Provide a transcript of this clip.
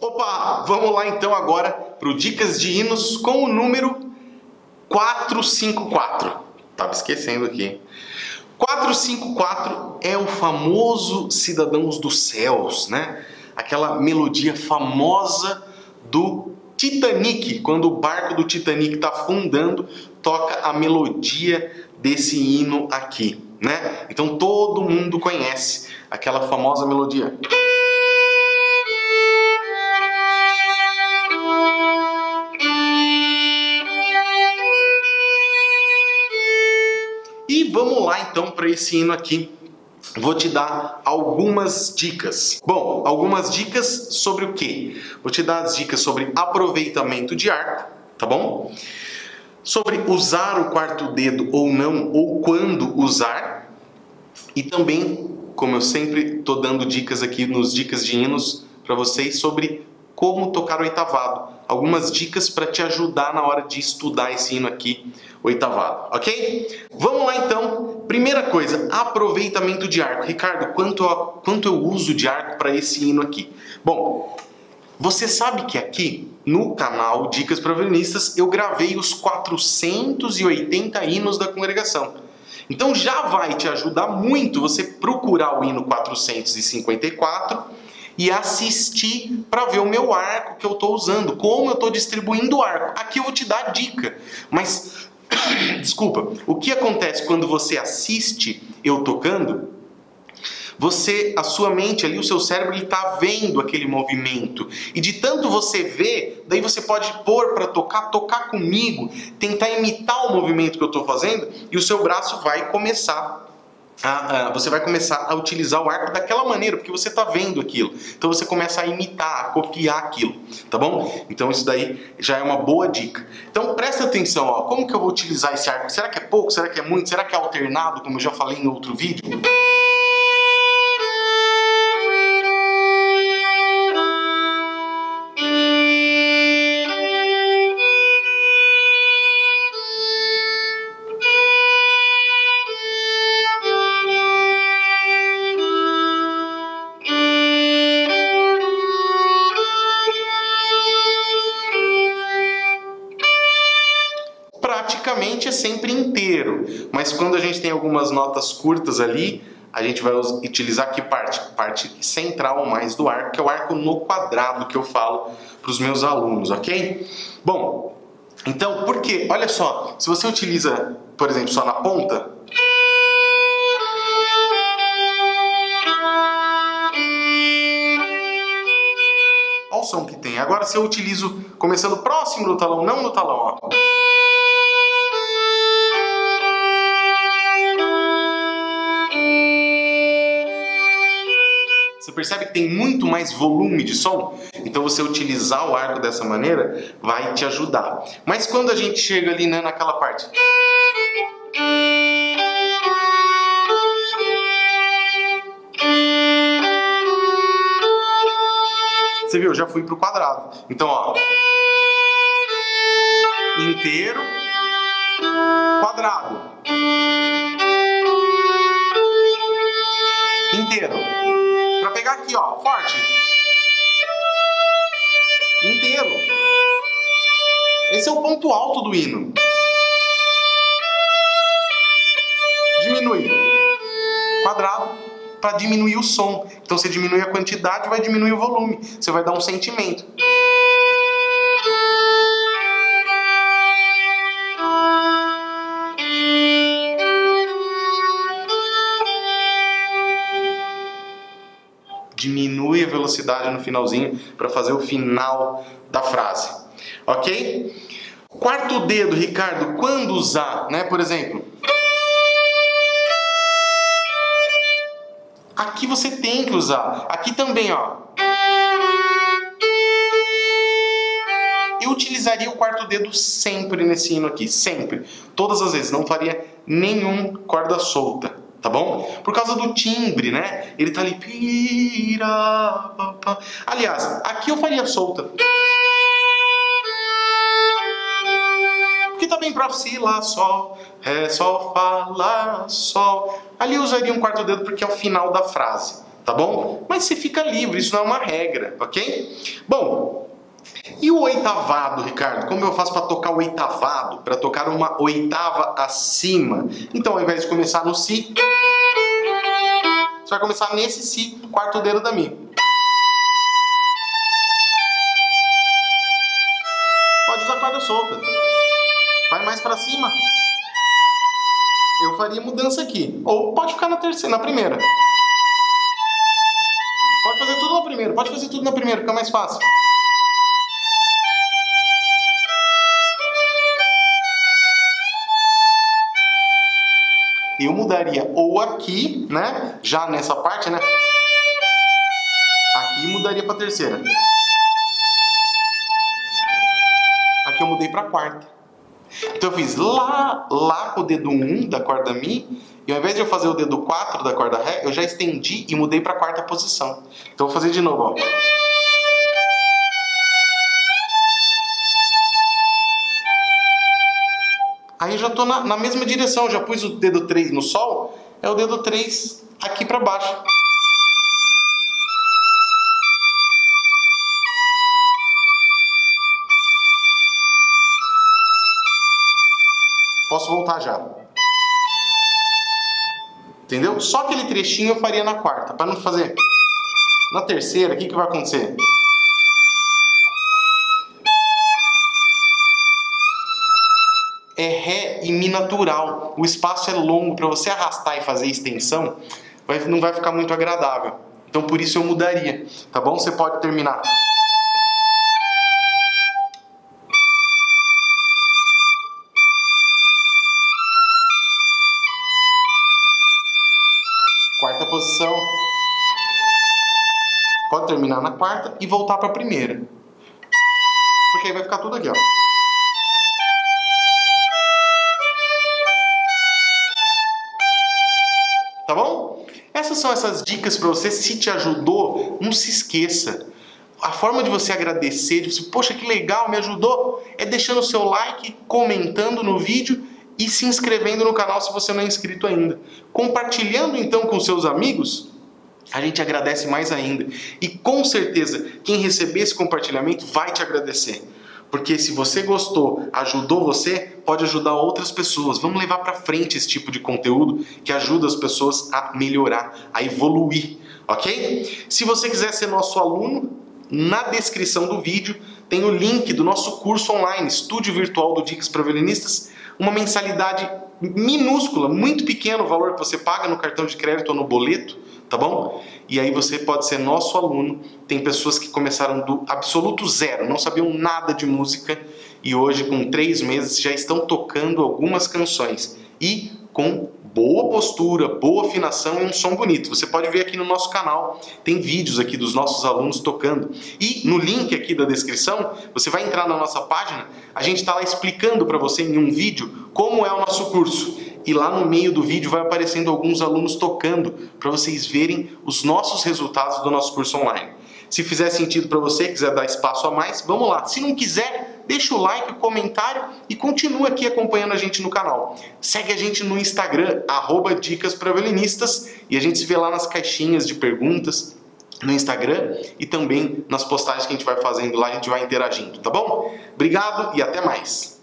Opa, vamos lá então agora para o Dicas de Hinos com o número 454. Tava esquecendo aqui. 454 é o famoso Cidadãos dos Céus, né? Aquela melodia famosa do Titanic, quando o barco do Titanic está afundando, toca a melodia desse hino aqui, né? Então todo mundo conhece aquela famosa melodia. E vamos lá então para esse hino aqui. Vou te dar algumas dicas. Bom, algumas dicas sobre o quê? Vou te dar as dicas sobre aproveitamento de arco, tá bom? Sobre usar o quarto dedo ou não, ou quando usar. E também, como eu sempre estou dando dicas aqui nos Dicas de Hinos para vocês, sobre como tocar oitavado. Algumas dicas para te ajudar na hora de estudar esse hino aqui, oitavado, ok? Vamos lá então. Primeira coisa, aproveitamento de arco. Ricardo, quanto eu uso de arco para esse hino aqui? Bom, você sabe que aqui no canal Dicas para Violinistas eu gravei os 480 hinos da congregação. Então já vai te ajudar muito você procurar o hino 454 e assistir para ver o meu arco que eu estou usando, como eu estou distribuindo o arco. Aqui eu vou te dar a dica, mas desculpa, o que acontece quando você assiste eu tocando? A sua mente ali, o seu cérebro, ele está vendo aquele movimento. E de tanto você ver, daí você pode pôr para tocar comigo, tentar imitar o movimento que eu estou fazendo, e o seu braço vai começar você vai começar a utilizar o arco daquela maneira, porque você está vendo aquilo. Então você começa a imitar, a copiar aquilo, tá bom? Então isso daí já é uma boa dica. Então presta atenção, ó, como que eu vou utilizar esse arco? Será que é pouco? Será que é muito? Será que é alternado, como eu já falei em outro vídeo? Praticamente é sempre inteiro, mas quando a gente tem algumas notas curtas ali, a gente vai utilizar que parte? Parte central mais do arco, que é o arco no quadrado que eu falo para os meus alunos, ok? Bom, então por quê? Olha só, se você utiliza, por exemplo, só na ponta, olha o som que tem. Agora se eu utilizo começando próximo do talão, não no talão, ó. Você percebe que tem muito mais volume de som? Então você utilizar o arco dessa maneira vai te ajudar. Mas quando a gente chega ali, né, naquela parte... Você viu? Eu já fui pro quadrado. Então, ó... inteiro... quadrado... inteiro... Pra pegar aqui, ó, forte. Inteiro. Esse é o ponto alto do hino. Diminui. Quadrado para diminuir o som. Então você diminui a quantidade, vai diminuir o volume. Você vai dar um sentimento. Diminui a velocidade no finalzinho para fazer o final da frase, ok? Quarto dedo, Ricardo, quando usar, né? Por exemplo, aqui você tem que usar. Aqui também, ó. Eu utilizaria o quarto dedo sempre nesse hino aqui, sempre, todas as vezes. Não faria nenhum corda solta. Tá bom? Por causa do timbre, né? Ele tá ali... Aliás, aqui eu faria solta. Porque tá bem próximo. Si, lá, sol, ré, sol, fá, lá, sol. Ali eu usaria um quarto dedo porque é o final da frase. tá bom? Mas você fica livre, isso não é uma regra, ok? Bom, e o oitavado, Ricardo? Como eu faço para tocar o oitavado? Para tocar uma oitava acima? Então, ao invés de começar no Si, você vai começar nesse Si, quarto dedo da Mi. Pode usar corda solta. Vai mais para cima. Eu faria mudança aqui. Ou pode ficar na terceira, na primeira. Pode fazer tudo na primeira. Pode fazer tudo na primeira, fica mais fácil. Eu mudaria ou aqui, né? Já nessa parte, né? Aqui mudaria para terceira. Aqui eu mudei para quarta. Então eu fiz lá com o dedo 1 da corda Mi, e ao invés de eu fazer o dedo 4 da corda Ré, eu já estendi e mudei para a quarta posição. Então eu vou fazer de novo, ó. Aí eu já estou na mesma direção, já pus o dedo 3 no Sol, é o dedo 3 aqui para baixo. Posso voltar já. Entendeu? Só aquele trechinho eu faria na quarta, para não fazer. Na terceira, o que vai acontecer? É Ré e Mi natural. O espaço é longo, para você arrastar e fazer extensão, não vai ficar muito agradável. Então por isso eu mudaria, tá bom? Você pode terminar. Quarta posição. Pode terminar na quarta e voltar para a primeira. Porque aí vai ficar tudo aqui, ó. Tá bom? Essas são essas dicas para você. Se te ajudou, não se esqueça. A forma de você agradecer, de você, poxa, que legal, me ajudou, é deixando o seu like, comentando no vídeo e se inscrevendo no canal se você não é inscrito ainda. Compartilhando então com seus amigos, a gente agradece mais ainda. E com certeza, quem receber esse compartilhamento vai te agradecer. Porque se você gostou, ajudou você, pode ajudar outras pessoas. Vamos levar para frente esse tipo de conteúdo que ajuda as pessoas a melhorar, a evoluir, ok? Se você quiser ser nosso aluno, na descrição do vídeo tem o link do nosso curso online, Estúdio Virtual do Dicas para Violinistas, uma mensalidade minúscula, muito pequeno o valor que você paga no cartão de crédito ou no boleto, tá bom? E aí você pode ser nosso aluno. Tem pessoas que começaram do absoluto zero, não sabiam nada de música e hoje com 3 meses já estão tocando algumas canções e com boa postura, boa afinação e um som bonito. Você pode ver aqui no nosso canal, tem vídeos aqui dos nossos alunos tocando. E no link aqui da descrição, você vai entrar na nossa página, a gente está lá explicando para você em um vídeo como é o nosso curso. E lá no meio do vídeo vai aparecendo alguns alunos tocando, para vocês verem os nossos resultados do nosso curso online. Se fizer sentido para você, quiser dar espaço a mais, vamos lá. Se não quiser, deixa o like, o comentário e continua aqui acompanhando a gente no canal. Segue a gente no Instagram, @dicaspraviolistas, e a gente se vê lá nas caixinhas de perguntas no Instagram e também nas postagens que a gente vai fazendo lá, a gente vai interagindo, tá bom? Obrigado e até mais!